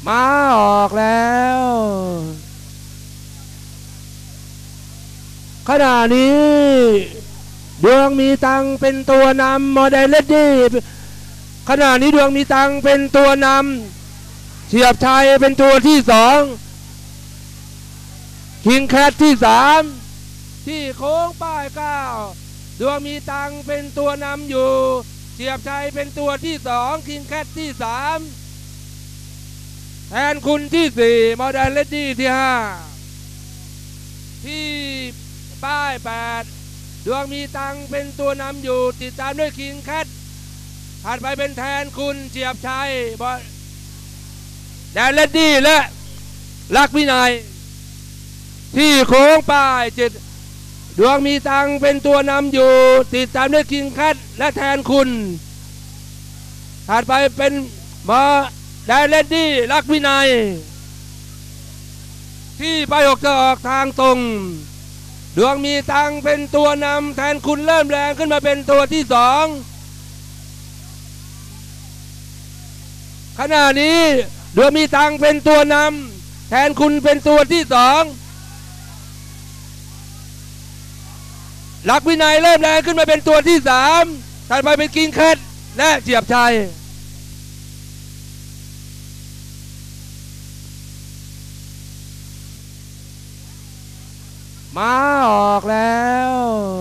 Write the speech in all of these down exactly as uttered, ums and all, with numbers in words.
มาออกแล้วขณะนี้ดวงมีตังเป็นตัวนำโมเดลเลดดี้ขณะนี้ดวงมีตังเป็นตัวนำเฉียบชัยเป็นตัวที่สองคิงแคทที่สามที่โค้งป้ายเก้าดวงมีตังเป็นตัวนำอยู่เฉียบชัยเป็นตัวที่สองคิงแคทที่สามแทนคุณที่สี่โมเดลเลดดี้ที่ห้าที่ป้ายแปดดวงมีตังเป็นตัวนำอยู่ติดตามด้วยคิงแคทถัดไปเป็นแทนคุณเฉียบชัยบอลแดนเลดดี้และลักวินัยที่โค้งป้ายเจ็ดดวงมีตังเป็นตัวนำอยู่ติดตามด้วยคิงแคทและแทนคุณถัดไปเป็นมาแดนเลดดี้ลักวินัยที่ไปออกจะออกทางตรงดวงมีตังเป็นตัวนำแทนคุณเริ่มแรงขึ้นมาเป็นตัวที่สองขณะนี้ดวงมีตังเป็นตัวนำแทนคุณเป็นตัวที่สองลักวินัยเริ่มแรงขึ้นมาเป็นตัวที่สามถัดไปเป็นคิงแคทและเฉียบชัยมาออกแล้ว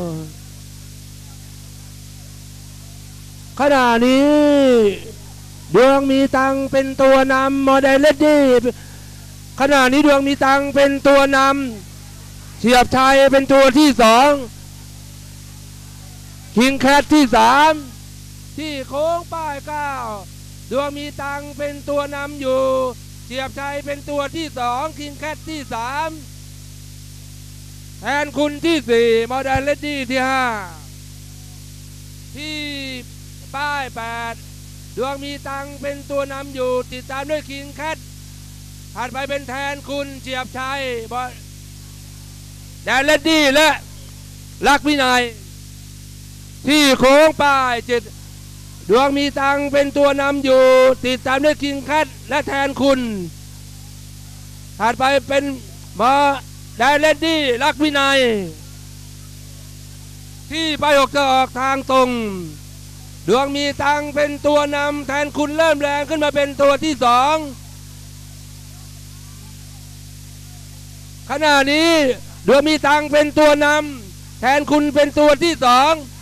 ขณะนี้ดวงมีตังเป็นตัวนำโมเดลเลดดี้ขณะนี้ดวงมีตังเป็นตัวนำเฉียบชัยเป็นตัวที่สองคิงแคทที่สามที่โค้งป้ายเก้าดวงมีตังเป็นตัวนำอยู่เฉียบชัยเป็นตัวที่สองคิงแคทที่สามแทนคุณที่สี่โมเดลเลดดี้ที่ห้าที่ป้ายแปดดวงมีตังเป็นตัวนำอยู่ติดตามด้วยคิงแคทถัดไปเป็นแทนคุณเฉียบชัยบอลแดนเลดดี้และลักวินัยที่โค้งป้ายเจ็ดดวงมีตังเป็นตัวนำอยู่ติดตามด้วยคิงแคทและแทนคุณถัดไปเป็นมาแดนเลดดี้ลักวินัยที่ไปออกจะออกทางตรงดวงมีตังเป็นตัวนำแทนคุณเริ่มแรงขึ้นมาเป็นตัวที่สองขณะนี้ดวงมีตังเป็นตัวนำแทนคุณเป็นตัวที่สอง